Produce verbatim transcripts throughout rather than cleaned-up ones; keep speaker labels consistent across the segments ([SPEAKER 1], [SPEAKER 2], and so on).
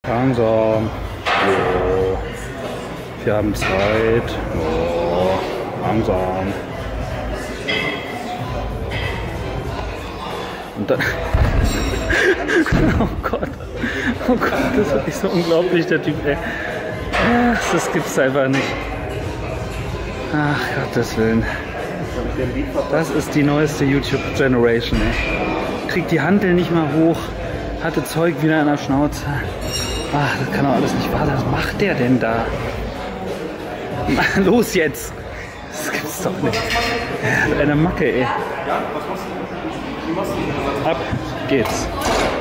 [SPEAKER 1] Langsam. Oh. Wir haben Zeit. Oh. Langsam. Und dann... Oh Gott. Oh Gott, das ist wirklich so unglaublich, der Typ, ey. Ach, das gibt's einfach nicht. Ach, Gottes Willen. Das ist die neueste YouTube-Generation, ey. Kriegt die Hantel nicht mal hoch, hatte Zeug wieder in der Schnauze. Ach, das kann doch alles nicht wahr sein. Was macht der denn da? Los jetzt! Das gibt's doch nicht. Er hat eine Macke, ey. Ab geht's.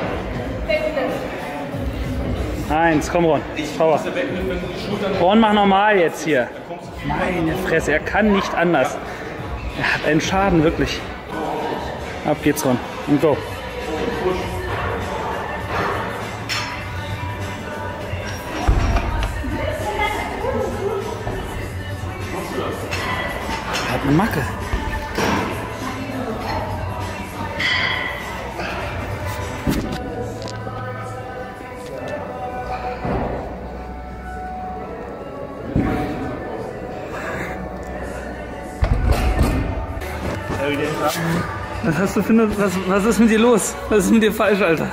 [SPEAKER 1] Eins, komm Ron. Power. Ron, mach normal jetzt hier. Meine Fresse, er kann nicht anders. Er hat einen Schaden, wirklich. Ab geht's, Ron. Und go. Er hat eine Macke. Was hast du für eine, was, was ist mit dir los? Was ist mit dir falsch, Alter?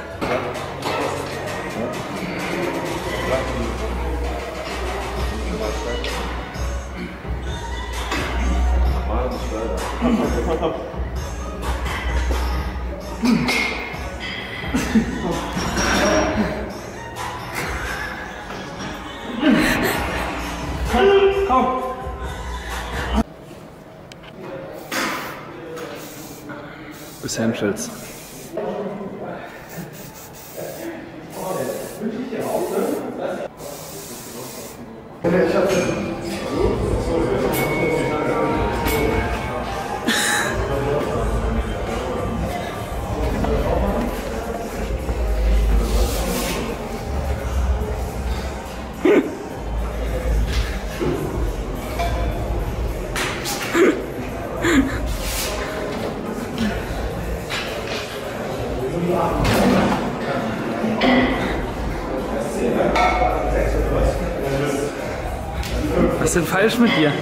[SPEAKER 1] Komm! Essentials. Was ist denn falsch mit dir?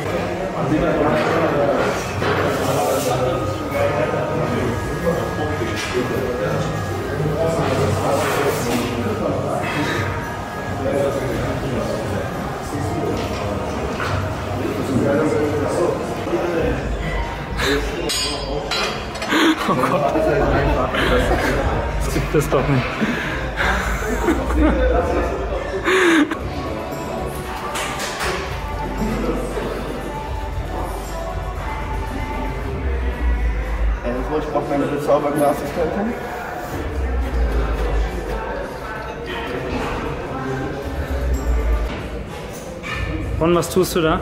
[SPEAKER 1] Oh Gott. Das gibt es doch nicht.
[SPEAKER 2] Ich brauche meine bezaubernde Assistentin.
[SPEAKER 1] Und was tust du da?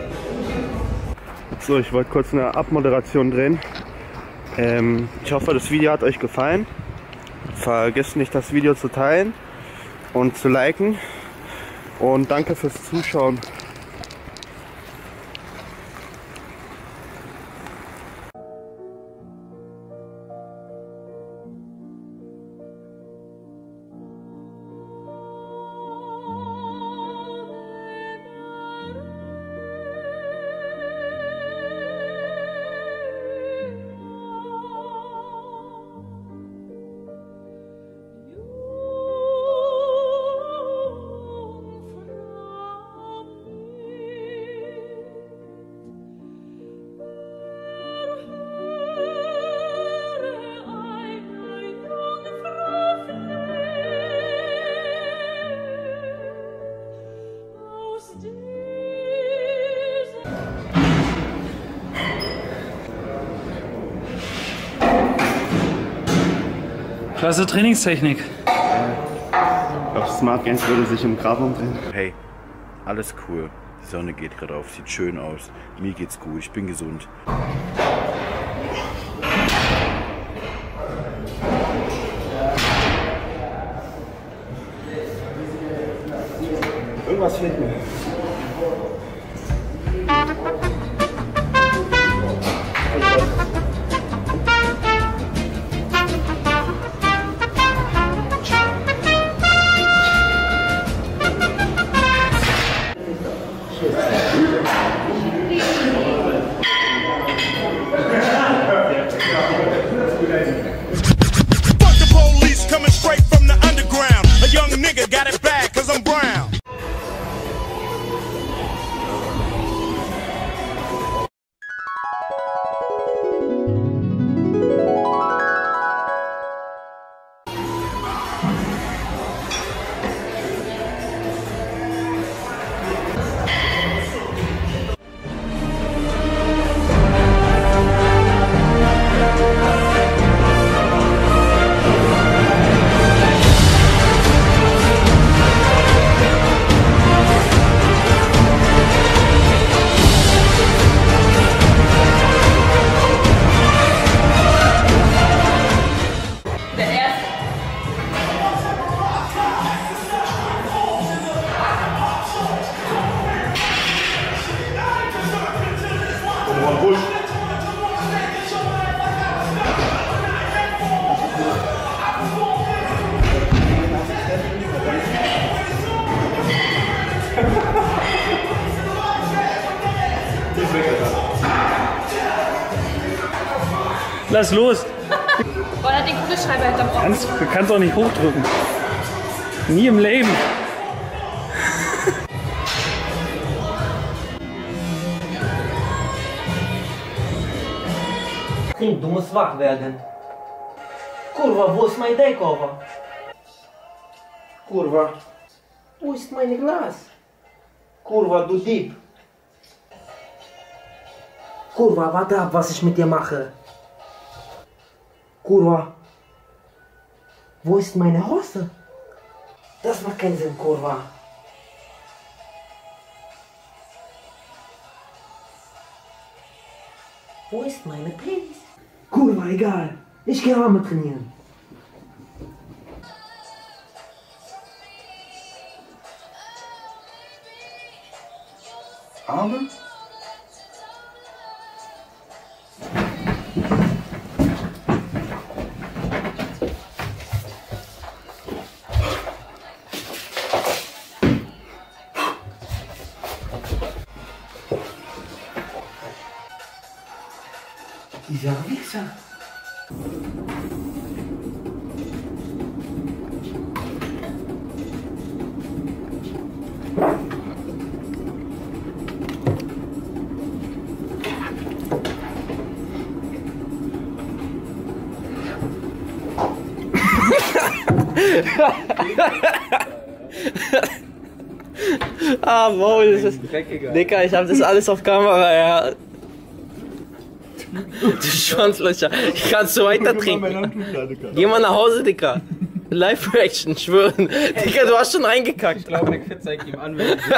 [SPEAKER 2] So, ich wollte kurz eine Abmoderation drehen. Ähm, ich hoffe, das Video hat euch gefallen. Vergesst nicht, das Video zu teilen und zu liken. Und danke fürs Zuschauen.
[SPEAKER 1] Klasse Trainingstechnik.
[SPEAKER 2] Ich glaube, Smart Gains würde sich im Grab umdrehen.
[SPEAKER 3] Hey, alles cool. Die Sonne geht gerade auf, sieht schön aus. Mir geht's gut, ich bin gesund.
[SPEAKER 2] Irgendwas fehlt mir.
[SPEAKER 1] Lass los!
[SPEAKER 4] Boah, er hat den Kugelschreiber hinterm Ohr.
[SPEAKER 1] Kannst, du kannst auch nicht hochdrücken. Nie im Leben.
[SPEAKER 5] Kind, du musst wach werden. Kurwa, wo ist mein Deckover? Kurwa, wo ist mein Glas? Kurwa, du Dieb. Kurwa, warte ab, was ich mit dir mache. Kurwa, wo ist meine Hose? Das macht keinen Sinn, Kurwa. Wo ist meine Penis? Kurwa, egal. Ich gehe Arme trainieren.
[SPEAKER 3] Arme?
[SPEAKER 5] Dieser Wichser. Ah, wow, das ist. Dicker, ich hab das alles auf Kamera, ja. Du Schwanzlöcher, ich kann so weiter trinken. Geh mal nach Hause, Dicker. Live-Reaction, schwören. Dicker, du hast schon reingekackt. Ich glaube, McFit zeigt ihm an, wenn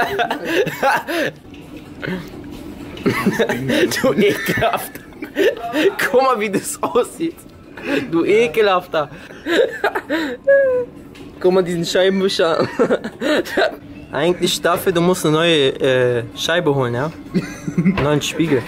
[SPEAKER 5] du ekelhafter. Guck mal, wie das aussieht. Du ekelhafter. Guck mal diesen Scheibenwischer an. Eigentlich dafür, du musst eine neue äh, Scheibe holen, ja? Einen neuen Spiegel.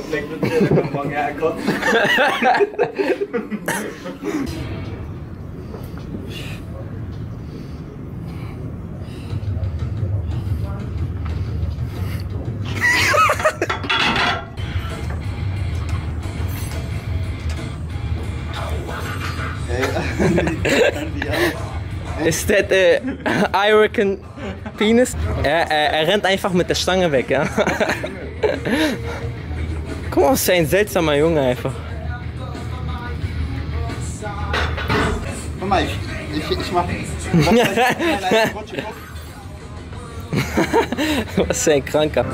[SPEAKER 5] Ist das äh, American Penis? Er, er, er rennt einfach mit der Stange weg, ja? Guck mal, ist ja ein seltsamer Junge einfach.
[SPEAKER 2] Guck mal, ich, ich, ich mach.
[SPEAKER 5] Was ist ein Kranker?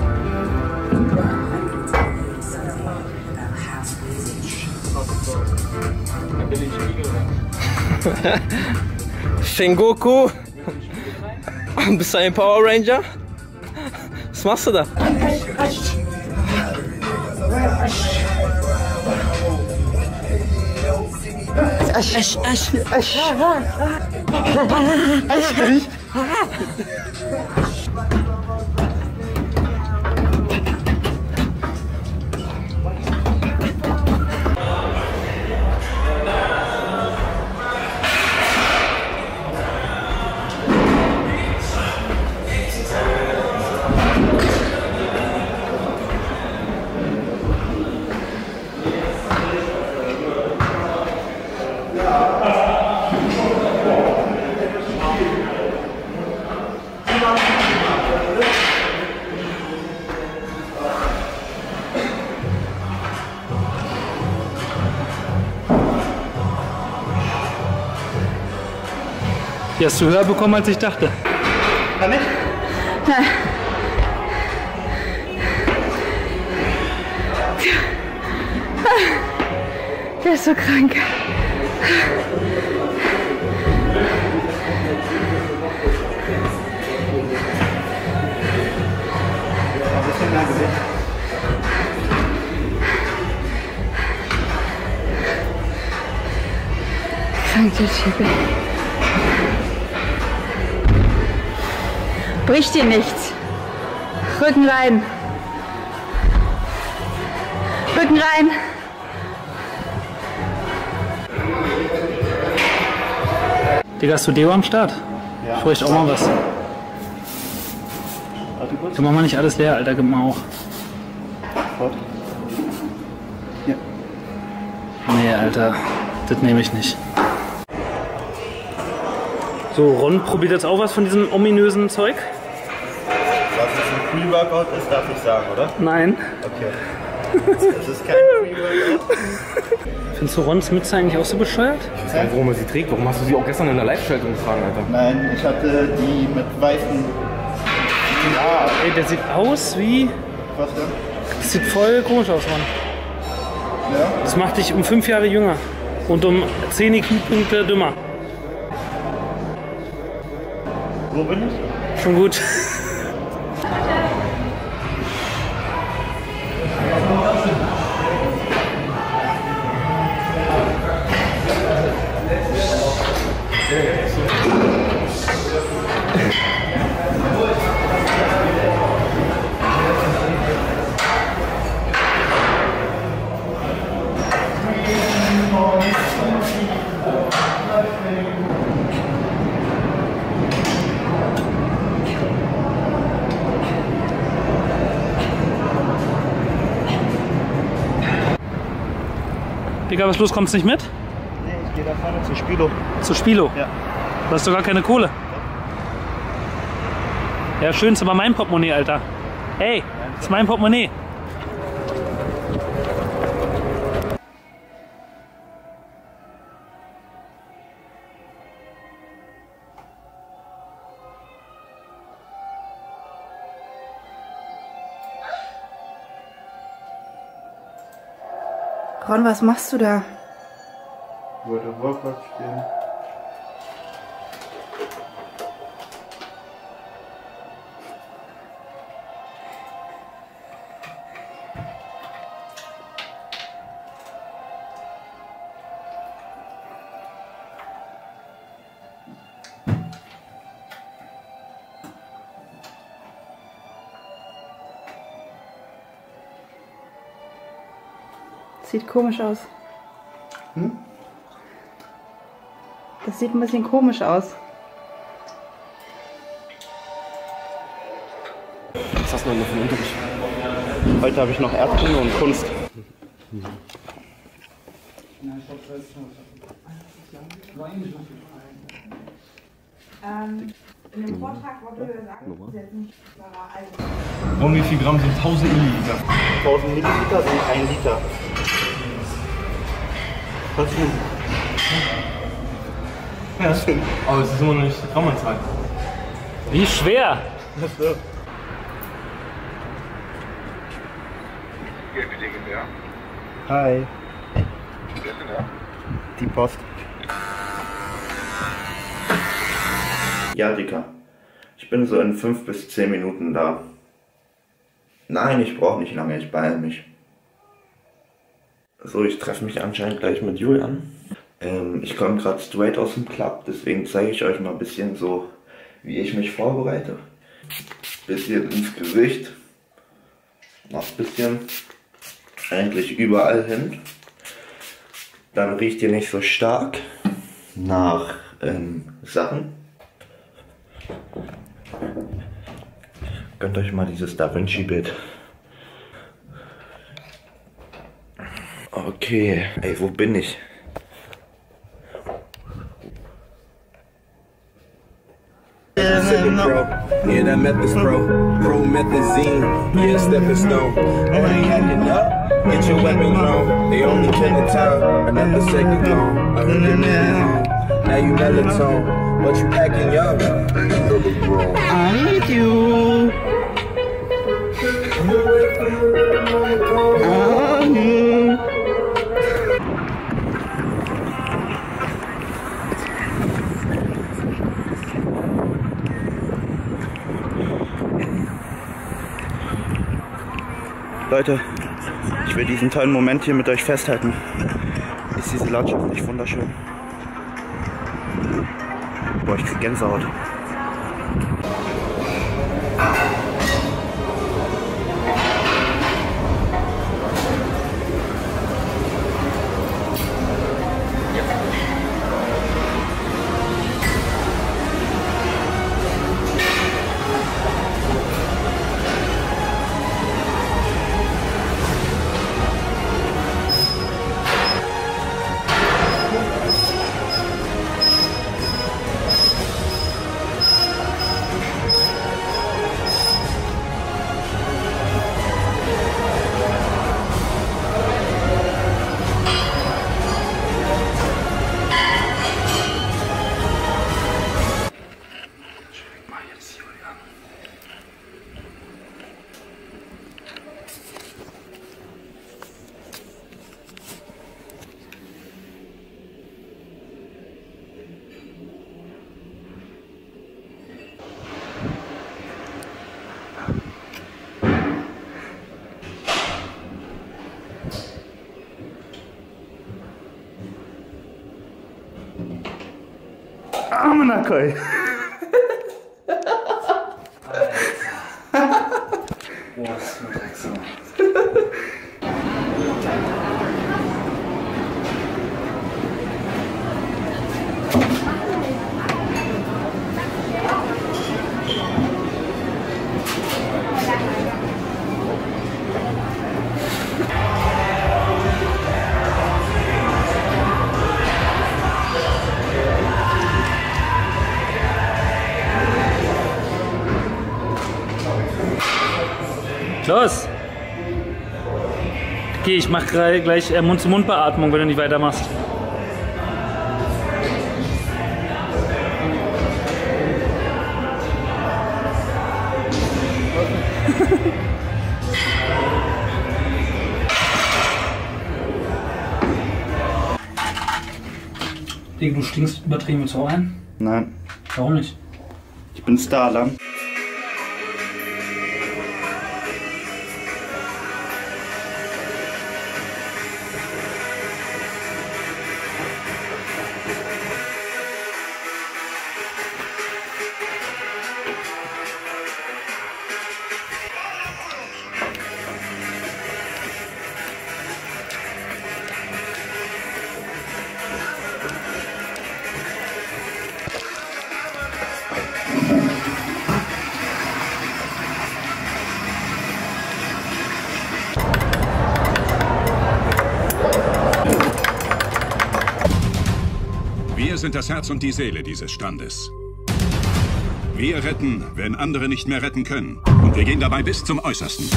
[SPEAKER 5] Sengoku? Bist du ein Power Ranger? Was machst du da? Asch, asch, asch, asch.
[SPEAKER 1] Die hast du höher bekommen, als ich dachte.
[SPEAKER 2] Kann ich?
[SPEAKER 4] Der ist so krank. Krank, der Typ. Bricht dir nichts. Rücken rein. Rücken rein.
[SPEAKER 1] Digga, hast du Deo am Start?
[SPEAKER 2] Ja.
[SPEAKER 1] Ich bräuchte auch mal was.
[SPEAKER 2] Warte kurz.
[SPEAKER 1] Dann machen wir nicht alles leer, Alter, gib mal auch.
[SPEAKER 2] Fort. Ja.
[SPEAKER 1] Nee, Alter, das nehme ich nicht. So, Ron probiert jetzt auch was von diesem ominösen Zeug.
[SPEAKER 2] Was es ein Pre-Workout ist, darf ich sagen, oder?
[SPEAKER 1] Nein.
[SPEAKER 2] Okay. Es ist kein Pre-Workout.
[SPEAKER 1] Findest du Rons Mütze eigentlich auch so bescheuert?
[SPEAKER 6] Ich weiß gar nicht, warum er sie trägt. Warum hast du sie auch gestern in der Live-Schaltung getragen, Alter?
[SPEAKER 2] Nein, ich hatte die mit weißen.
[SPEAKER 1] Ja. Ey, der sieht aus wie...
[SPEAKER 2] Was denn?
[SPEAKER 1] Das sieht voll komisch aus, Mann.
[SPEAKER 2] Ja?
[SPEAKER 1] Das macht dich um fünf Jahre jünger und um zehn I Q-Punkte dümmer.
[SPEAKER 2] Wo bin ich?
[SPEAKER 1] Schon gut. Digga, was los, kommst du nicht mit?
[SPEAKER 2] Nee, ich gehe da vorne zu Spilo.
[SPEAKER 1] Zu Spilo?
[SPEAKER 2] Ja.
[SPEAKER 1] Du hast doch gar keine Kohle. Ja, schön, ist aber mein Portemonnaie, Alter. Hey, das ist mein Portemonnaie.
[SPEAKER 4] Ron, was machst du da?
[SPEAKER 2] Ich wollte Workout spielen.
[SPEAKER 4] Sieht komisch aus.
[SPEAKER 2] Hm?
[SPEAKER 4] Das sieht ein bisschen komisch aus.
[SPEAKER 6] Was hast du denn noch für einen Unterricht?
[SPEAKER 2] Heute habe ich noch Erdkunde und Kunst.
[SPEAKER 4] Ähm, in dem Vortrag wurde gesagt, dass jetzt nicht
[SPEAKER 6] Und wie viel Gramm sind tausend Milliliter?
[SPEAKER 2] tausend Milliliter sind ein Liter. Was denn?
[SPEAKER 6] Ja, das stimmt. Aber es ist immer noch nicht die Grammanzahl.
[SPEAKER 1] Wie schwer?
[SPEAKER 2] Achso. Hi. Die Post. Ja, Dicker. Ich bin so in fünf bis zehn Minuten da. Nein, ich brauche nicht lange, ich beeile mich. So, ich treffe mich anscheinend gleich mit Julian. Ähm, ich komme gerade straight aus dem Club, deswegen zeige ich euch mal ein bisschen so, wie ich mich vorbereite. Bisschen ins Gesicht. Noch ein bisschen. Eigentlich überall hin. Dann riecht ihr nicht so stark nach ähm, Sachen. Gönnt euch mal dieses Da Vinci-Bild. Okay, ey, wo bin ich?
[SPEAKER 7] Yeah, that method's pro, pro methazine, yeah, stepping stone. Oh, they hacking up, get your weapon on. They only killing time, another second gone. I heard it now, now you melatonin, but you acting young. I need you. I need you.
[SPEAKER 2] Leute, ich will diesen tollen Moment hier mit euch festhalten. Ist diese Landschaft nicht wunderschön? Boah, ich krieg Gänsehaut.
[SPEAKER 1] Armenakoi. Los! Okay, ich mach gleich äh, Mund-zu-Mund-Beatmung, wenn du nicht weitermachst. Digga, du stinkst übertrieben ins Ohr ein?
[SPEAKER 2] Nein.
[SPEAKER 1] Warum nicht?
[SPEAKER 2] Ich bin Starland.
[SPEAKER 8] Wir sind das Herz und die Seele dieses Strandes. Wir retten, wenn andere nicht mehr retten können. Und wir gehen dabei bis zum Äußersten.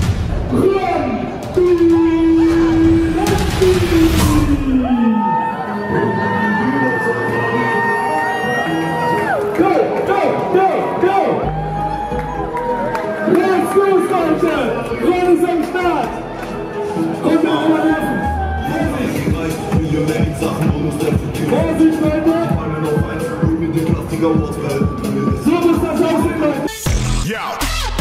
[SPEAKER 8] Ja!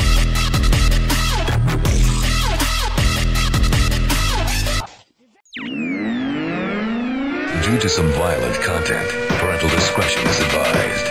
[SPEAKER 9] Due to some violent content, parental discretion is advised.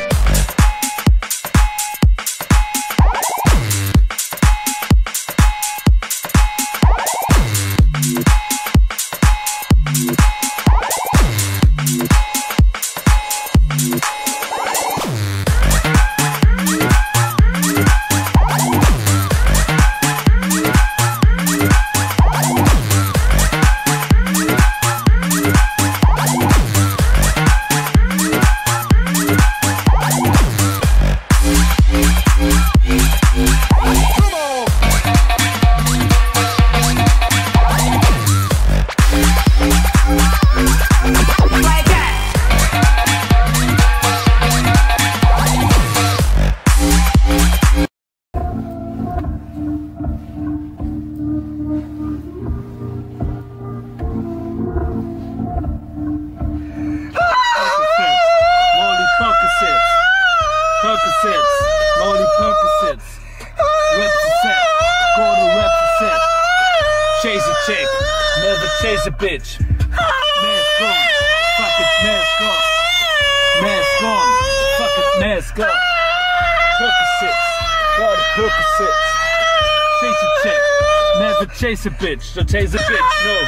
[SPEAKER 1] Percocets, Molly Percocets, represent, go to represent, chase a chick, never chase a bitch, mask on, fuck it, mask on, mask on, fuck it, mask on, Percocets, go to Percocets, chase a chick, never chase a bitch, so chase a bitch, no.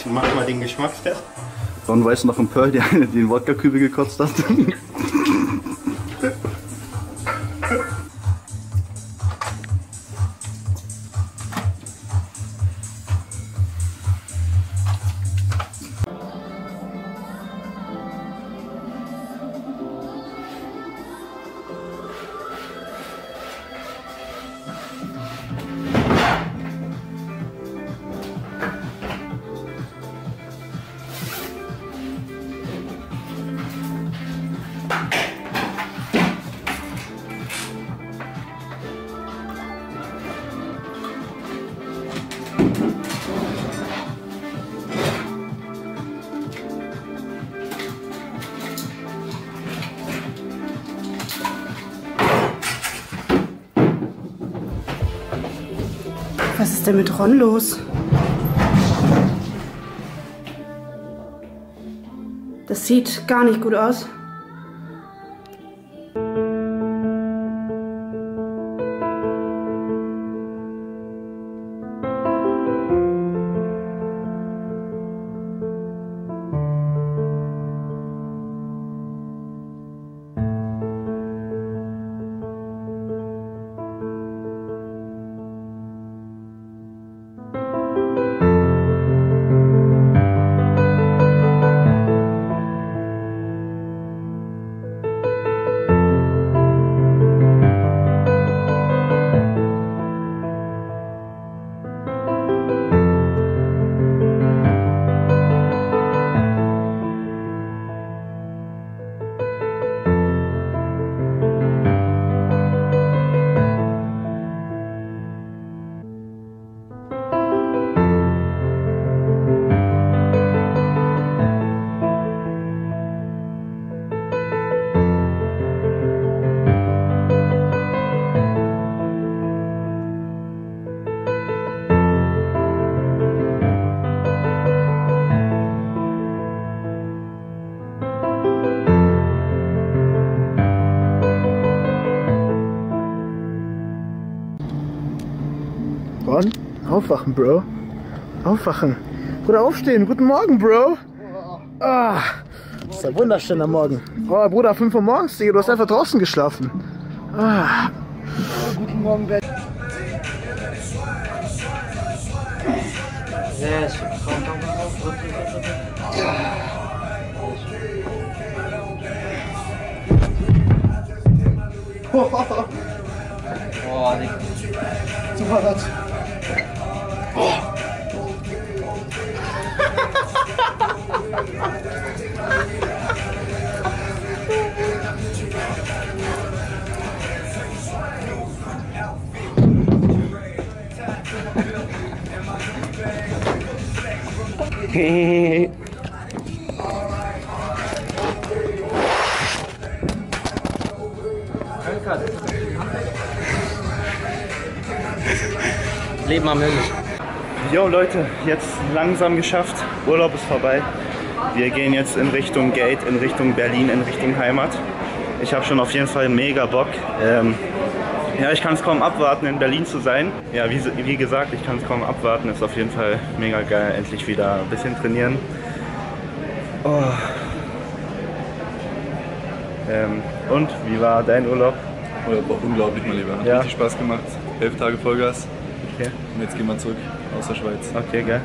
[SPEAKER 2] mach mal den Geschmackstest.
[SPEAKER 10] Ron weiß noch im Pearl, der den Wodka-Kübel gekotzt hat.
[SPEAKER 4] Was ist denn mit Ron los? Das sieht gar nicht gut aus.
[SPEAKER 2] Ron, aufwachen, Bro. Aufwachen. Bruder, aufstehen. Guten Morgen, Bro. Ah, das ist ein wunderschöner Morgen. Oh, Bruder, fünf Uhr morgens, Digga. Du hast einfach draußen geschlafen. Ah. Oh, guten Morgen, Bett.
[SPEAKER 5] Yes. Oh, Digga.
[SPEAKER 2] Super, das. Oh.
[SPEAKER 5] Leben am Himmel.
[SPEAKER 2] Jo Leute, jetzt langsam geschafft. Urlaub ist vorbei. Wir gehen jetzt in Richtung Gate, in Richtung Berlin, in Richtung Heimat. Ich habe schon auf jeden Fall mega Bock. Ähm, ja, ich kann es kaum abwarten, in Berlin zu sein. Ja, wie, wie gesagt, ich kann es kaum abwarten. Ist auf jeden Fall mega geil, endlich wieder ein bisschen trainieren. Oh. Ähm, und, wie war dein Urlaub?
[SPEAKER 6] Urlaub war unglaublich, mein Lieber. Hat
[SPEAKER 2] Ja.
[SPEAKER 6] richtig Spaß gemacht. Elf Tage Vollgas.
[SPEAKER 2] Okay.
[SPEAKER 6] Und jetzt gehen wir zurück aus der Schweiz.
[SPEAKER 2] Okay, geil.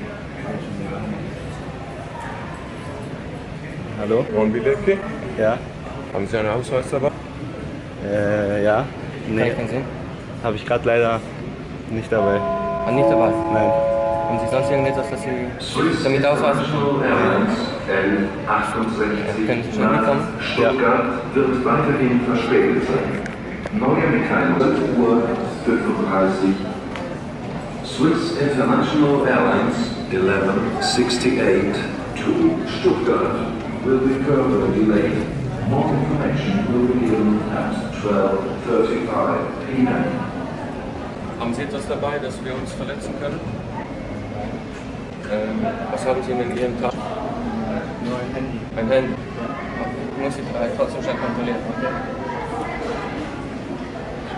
[SPEAKER 2] Hallo?
[SPEAKER 11] Ron Bilecki?
[SPEAKER 2] Ja.
[SPEAKER 11] Haben Sie einen Ausweis dabei?
[SPEAKER 2] Äh, ja. Nee.
[SPEAKER 5] Kann ich sehen?
[SPEAKER 2] Habe ich gerade leider nicht dabei.
[SPEAKER 5] Ah, nicht dabei?
[SPEAKER 2] Nein.
[SPEAKER 5] Haben Sie sonst irgendetwas, das Sie damit ausweisen können? Können Sie schnell mitkommen?
[SPEAKER 12] Stuttgart wird weiterhin verspätet sein. Neue Mitteilung zwölf Uhr fünfunddreißig. Swiss International Airlines eleven sixty-eight to Stuttgart will be further delayed. More information will be given at twelve thirty-five p m
[SPEAKER 13] Haben Sie etwas dabei, dass wir uns verletzen können? Ähm, was haben Sie in Ihrem Tasche?
[SPEAKER 2] Nur ein Handy.
[SPEAKER 13] Ein Handy? Ich muss Sie vielleicht trotzdem schnell kontrollieren. Okay?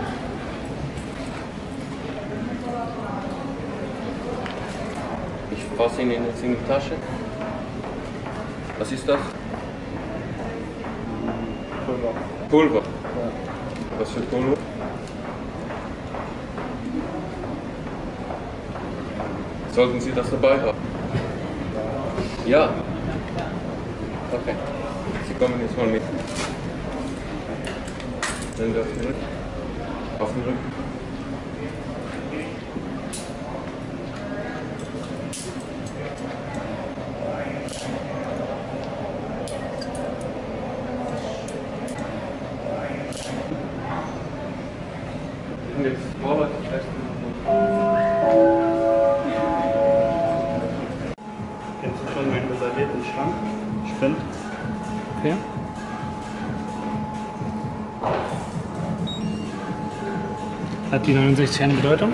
[SPEAKER 13] Ich Fass ihn jetzt in die Tasche. Was ist das?
[SPEAKER 6] Pulver.
[SPEAKER 13] Pulver?
[SPEAKER 6] Ja.
[SPEAKER 13] Was für Pulver? Sollten Sie das dabei haben? Ja. Okay. Sie kommen jetzt mal mit. Hände auf den Rücken. Auf den Rücken. Und jetzt vorwärts festhalten.
[SPEAKER 2] Kennst du schon meinen reservierten Schrank? Spind.
[SPEAKER 1] Okay. Hat die neunundsechzig eine Bedeutung?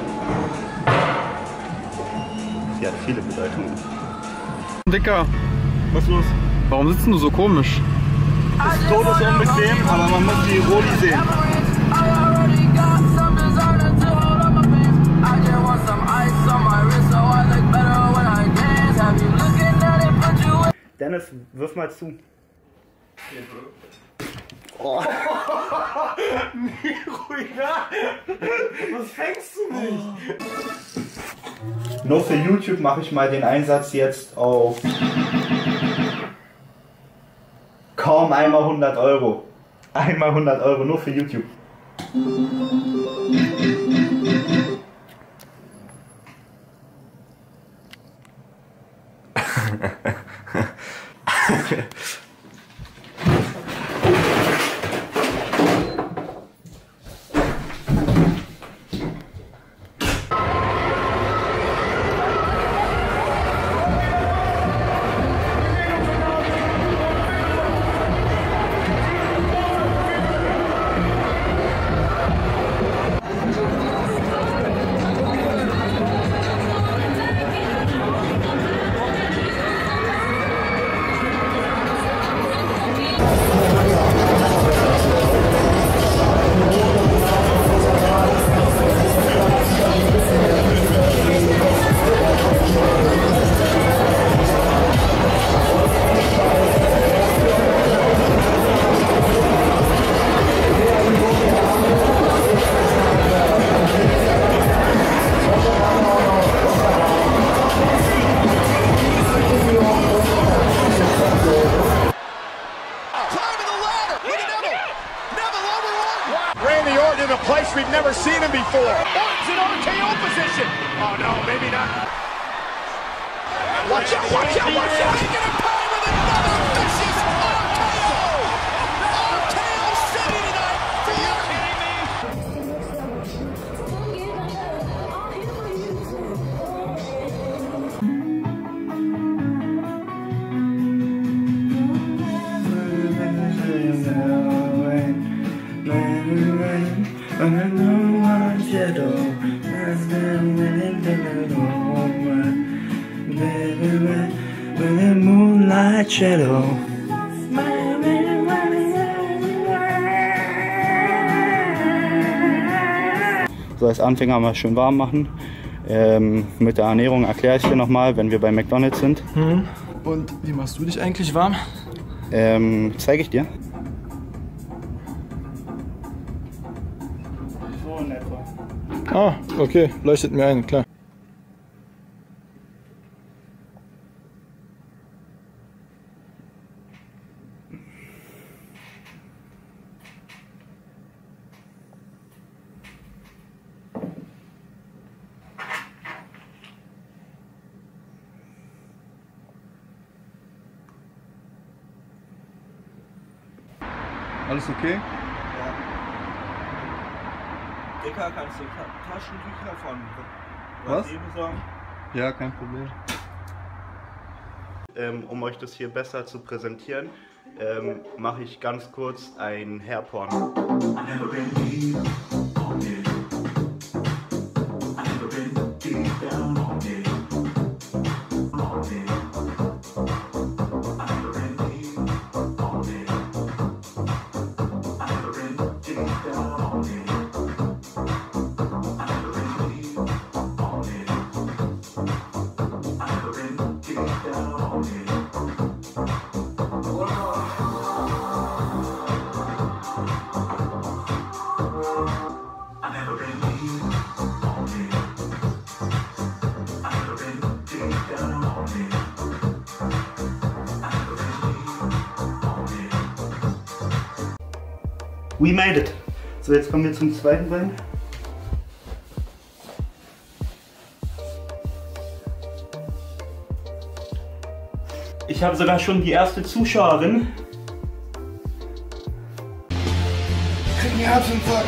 [SPEAKER 2] Sie hat viele Bedeutungen.
[SPEAKER 6] Dicker, was ist los? Warum sitzt du so komisch?
[SPEAKER 2] Es ist todesunbequem, aber man muss die Roli sehen. Dennis, wirf mal zu. Oh. Nee, ruhiger! Was fängst du nicht? Nur für YouTube mache ich mal den Einsatz jetzt auf kaum einmal hundert Euro. Einmal hundert Euro, nur für YouTube.
[SPEAKER 14] Randy Orton in a place we've never seen him before. Orton's in R K O position. Oh no, maybe not. Watch out, watch out, watch out. Taking a pie with another vicious R K O. R K O City tonight for you.
[SPEAKER 2] Moonlight Shadow. So, als Anfänger mal schön warm machen. Ähm, mit der Ernährung erkläre ich dir nochmal, wenn wir bei McDonald's sind.
[SPEAKER 6] Mhm. Und wie machst du dich eigentlich warm?
[SPEAKER 2] Ähm, zeige ich dir. So in etwa.
[SPEAKER 6] Ah, okay, leuchtet mir ein, klar.
[SPEAKER 10] Alles okay?
[SPEAKER 2] Ja. Dicker, kannst du Ta Taschentücher von
[SPEAKER 10] Was?
[SPEAKER 2] besorgen?
[SPEAKER 10] Ja, kein Problem.
[SPEAKER 2] Ähm, um euch das hier besser zu präsentieren, ähm, mache ich ganz kurz ein Hairporn. We made it. So, jetzt kommen wir zum zweiten Bein. Ich habe sogar schon die erste Zuschauerin. Krieg einen Herzinfarkt.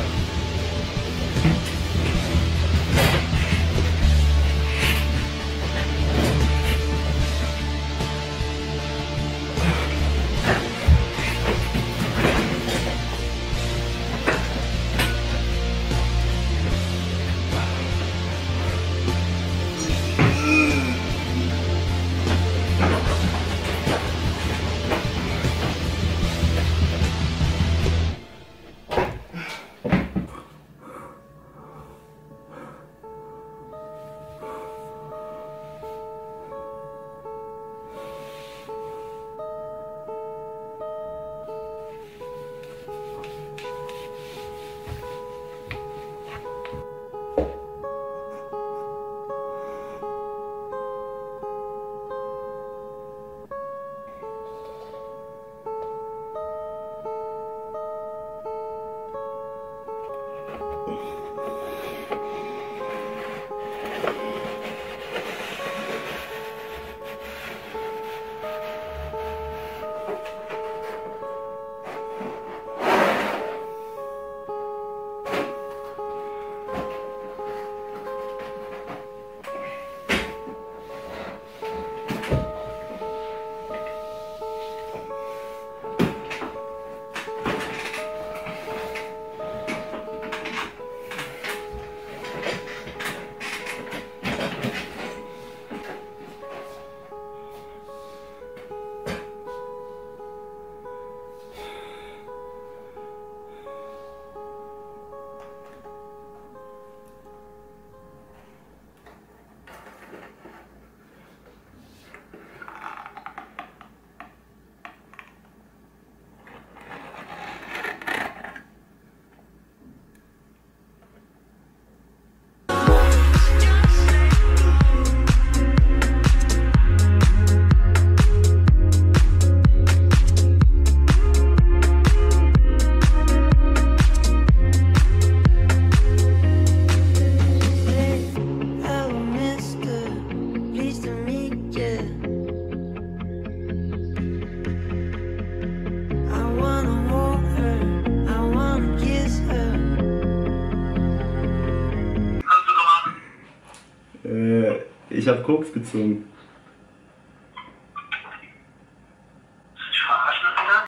[SPEAKER 2] Ich habe Koks gezogen.